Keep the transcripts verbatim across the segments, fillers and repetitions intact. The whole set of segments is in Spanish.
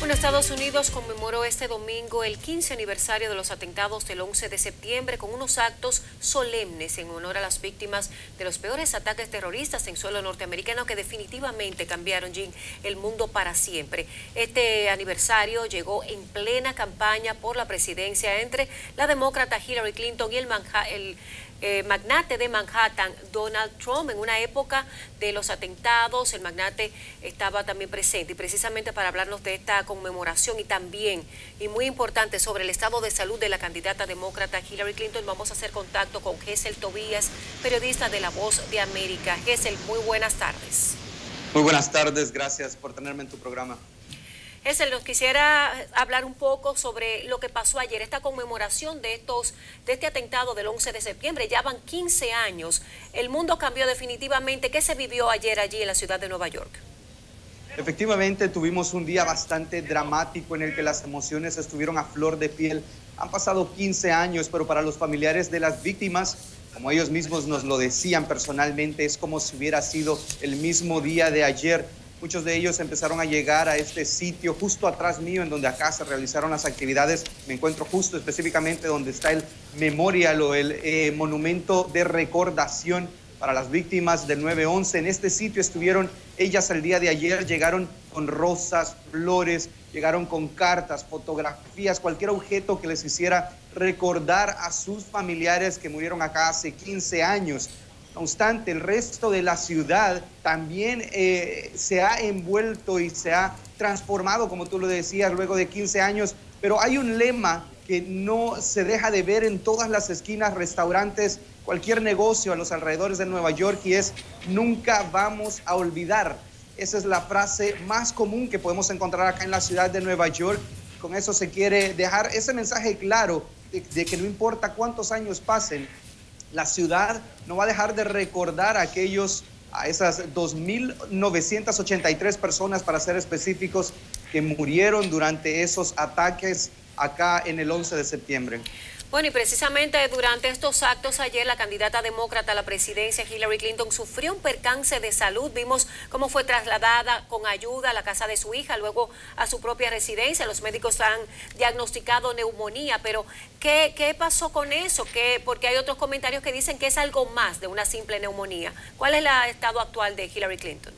Bueno, Estados Unidos conmemoró este domingo el quince aniversario de los atentados del once de septiembre con unos actos solemnes en honor a las víctimas de los peores ataques terroristas en suelo norteamericano que definitivamente cambiaron, Jean, el mundo para siempre. Este aniversario llegó en plena campaña por la presidencia entre la demócrata Hillary Clinton y el, Manha el Eh, magnate de Manhattan, Donald Trump. En una época de los atentados, el magnate estaba también presente, y precisamente para hablarnos de esta conmemoración y también, y muy importante, sobre el estado de salud de la candidata demócrata Hillary Clinton, vamos a hacer contacto con Gesell Tobías, periodista de La Voz de América. Gesell, muy buenas tardes. Muy buenas tardes, gracias por tenerme en tu programa. Gesell, nos quisiera hablar un poco sobre lo que pasó ayer, esta conmemoración de estos de este atentado del once de septiembre. Ya van quince años. El mundo cambió definitivamente. ¿Qué se vivió ayer allí en la ciudad de Nueva York? Efectivamente, tuvimos un día bastante dramático en el que las emociones estuvieron a flor de piel. Han pasado quince años, pero para los familiares de las víctimas, como ellos mismos nos lo decían personalmente, es como si hubiera sido el mismo día de ayer. Muchos de ellos empezaron a llegar a este sitio justo atrás mío, en donde acá se realizaron las actividades. Me encuentro justo específicamente donde está el memorial o el eh, monumento de recordación para las víctimas del nueve once. En este sitio estuvieron ellas el día de ayer, llegaron con rosas, flores, llegaron con cartas, fotografías, cualquier objeto que les hiciera recordar a sus familiares que murieron acá hace quince años. No obstante, el resto de la ciudad también eh, se ha envuelto y se ha transformado, como tú lo decías, luego de quince años. Pero hay un lema que no se deja de ver en todas las esquinas, restaurantes, cualquier negocio a los alrededores de Nueva York, y es: nunca vamos a olvidar. Esa es la frase más común que podemos encontrar acá en la ciudad de Nueva York. Con eso se quiere dejar ese mensaje claro de, de que no importa cuántos años pasen, la ciudad no va a dejar de recordar a aquellos, a esas dos mil novecientas ochenta y tres personas, para ser específicos, que murieron durante esos ataques acá en el once de septiembre. Bueno, y precisamente durante estos actos ayer, la candidata demócrata a la presidencia, Hillary Clinton, sufrió un percance de salud. Vimos cómo fue trasladada con ayuda a la casa de su hija, luego a su propia residencia. Los médicos han diagnosticado neumonía, pero ¿qué, qué pasó con eso? ¿Qué? Porque hay otros comentarios que dicen que es algo más de una simple neumonía. ¿Cuál es el estado actual de Hillary Clinton?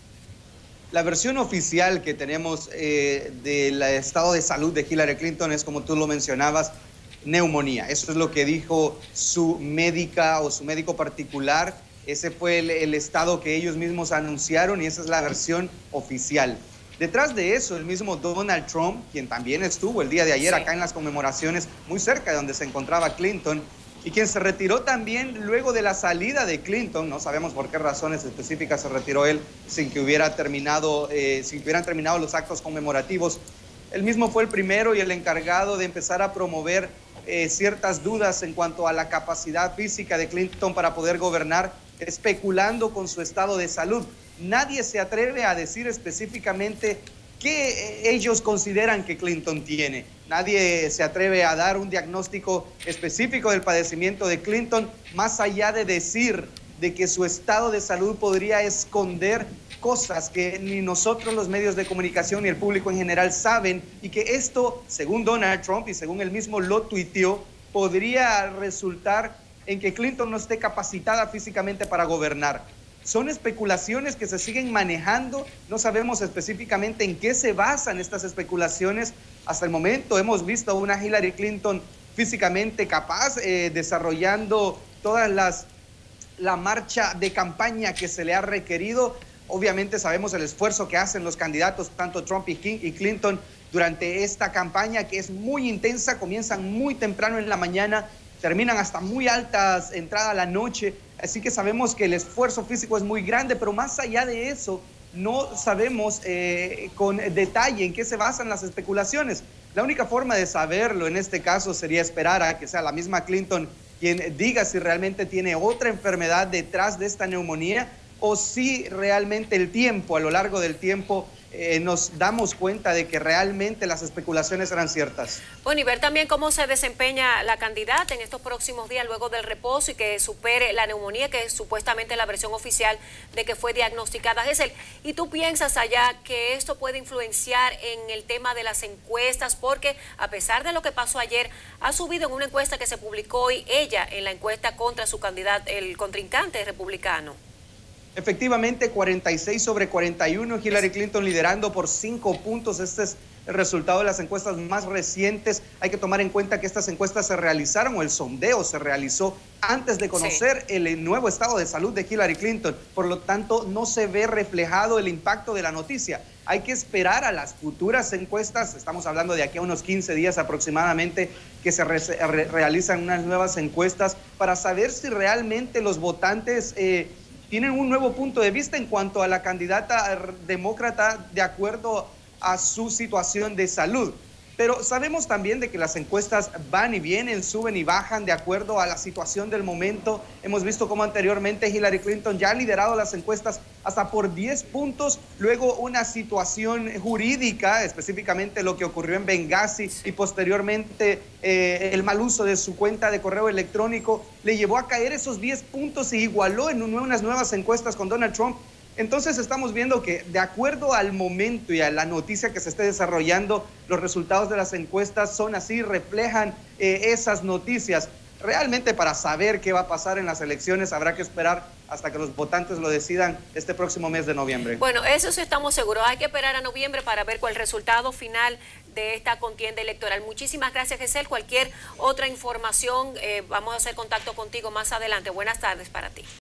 La versión oficial que tenemos eh, del estado de salud de Hillary Clinton es, como tú lo mencionabas, neumonía. Eso es lo que dijo su médica o su médico particular. Ese fue el, el estado que ellos mismos anunciaron, y esa es la versión oficial. Detrás de eso, el mismo Donald Trump, quien también estuvo el día de ayer sí. acá en las conmemoraciones, muy cerca de donde se encontraba Clinton, y quien se retiró también luego de la salida de Clinton. No sabemos por qué razones específicas se retiró él sin que hubiera terminado, eh, sin que hubieran terminado los actos conmemorativos. Él mismo fue el primero y el encargado de empezar a promover Eh, ciertas dudas en cuanto a la capacidad física de Clinton para poder gobernar, especulando con su estado de salud. Nadie se atreve a decir específicamente qué ellos consideran que Clinton tiene. Nadie se atreve a dar un diagnóstico específico del padecimiento de Clinton, más allá de decir de que su estado de salud podría esconder cosas que ni nosotros, los medios de comunicación, ni el público en general saben, y que esto, según Donald Trump y según él mismo lo tuiteó, podría resultar en que Clinton no esté capacitada físicamente para gobernar. Son especulaciones que se siguen manejando. No sabemos específicamente en qué se basan estas especulaciones. Hasta el momento hemos visto a una Hillary Clinton físicamente capaz, eh, desarrollando todas las la marcha de campaña que se le ha requerido. Obviamente sabemos el esfuerzo que hacen los candidatos, tanto Trump y Clinton, durante esta campaña, que es muy intensa. Comienzan muy temprano en la mañana, terminan hasta muy altas, entrada a la noche. Así que sabemos que el esfuerzo físico es muy grande, pero más allá de eso, no sabemos eh, con detalle en qué se basan las especulaciones. La única forma de saberlo en este caso sería esperar a que sea la misma Clinton quien diga si realmente tiene otra enfermedad detrás de esta neumonía, o si realmente el tiempo, a lo largo del tiempo, eh, nos damos cuenta de que realmente las especulaciones eran ciertas. Bueno, y ver también cómo se desempeña la candidata en estos próximos días luego del reposo y que supere la neumonía, que es supuestamente la versión oficial de que fue diagnosticada. Giselle, ¿y tú piensas allá que esto puede influenciar en el tema de las encuestas? Porque a pesar de lo que pasó ayer, ha subido en una encuesta que se publicó hoy ella en la encuesta contra su candidato, el contrincante republicano. Efectivamente, cuarenta y seis sobre cuarenta y uno, Hillary Clinton liderando por cinco puntos. Este es el resultado de las encuestas más recientes. Hay que tomar en cuenta que estas encuestas se realizaron, o el sondeo se realizó antes de conocer sí. el nuevo estado de salud de Hillary Clinton. Por lo tanto, no se ve reflejado el impacto de la noticia. Hay que esperar a las futuras encuestas. Estamos hablando de aquí a unos quince días aproximadamente que se re re realizan unas nuevas encuestas para saber si realmente los votantes eh, tienen un nuevo punto de vista en cuanto a la candidata demócrata de acuerdo a su situación de salud. Pero sabemos también de que las encuestas van y vienen, suben y bajan de acuerdo a la situación del momento. Hemos visto cómo anteriormente Hillary Clinton ya ha liderado las encuestas hasta por diez puntos, luego una situación jurídica, específicamente lo que ocurrió en Benghazi y posteriormente eh, el mal uso de su cuenta de correo electrónico, le llevó a caer esos diez puntos y igualó en unas nuevas encuestas con Donald Trump. Entonces estamos viendo que de acuerdo al momento y a la noticia que se esté desarrollando, los resultados de las encuestas son así, reflejan eh, esas noticias. Realmente para saber qué va a pasar en las elecciones habrá que esperar hasta que los votantes lo decidan este próximo mes de noviembre. Bueno, eso sí estamos seguros. Hay que esperar a noviembre para ver cuál es el resultado final de esta contienda electoral. Muchísimas gracias, Giselle. Cualquier otra información, eh, vamos a hacer contacto contigo más adelante. Buenas tardes para ti.